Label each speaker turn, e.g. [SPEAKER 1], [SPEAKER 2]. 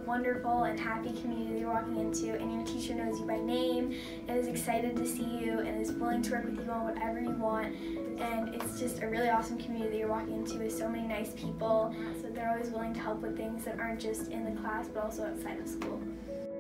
[SPEAKER 1] wonderful and happy community you're walking into, and your teacher knows you by name and is excited to see you and is willing to work with you on whatever you want. And it's just a really awesome community you're walking into with so many nice people. So they're always willing to help with things that aren't just in the class but also outside of school.